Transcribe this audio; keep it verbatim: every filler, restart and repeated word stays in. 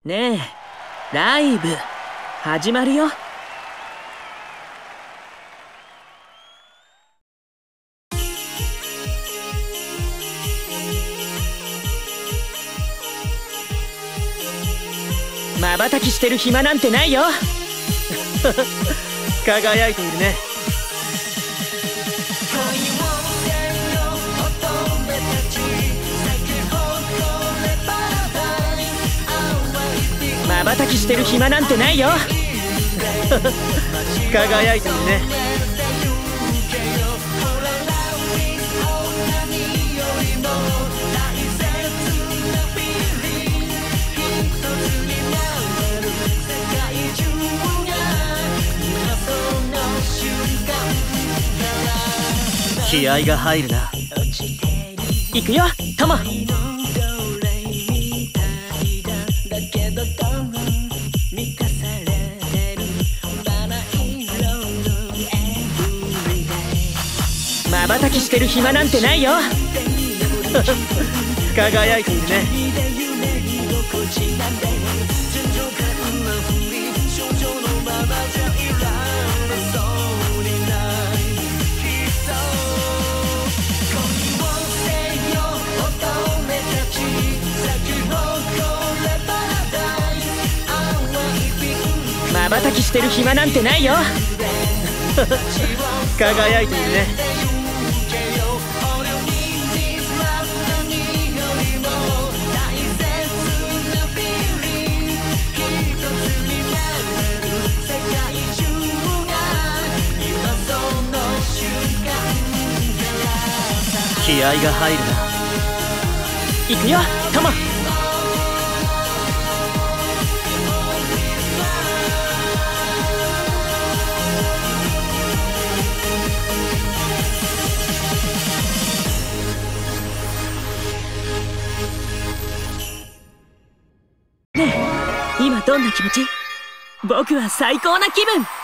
ねえ、ライブ始まるよ。瞬きしてる暇なんてないよ。輝いているね。瞬きしてる暇なんてないよ。輝いているね。気合が入るな。行くよ、トモ。瞬きしてる暇なんてないよ。輝いているね。瞬きしてる暇なんてないよ。輝いているね。気合が入るな。行くよ、トモ。ねえ、今どんな気持ち？僕は最高な気分。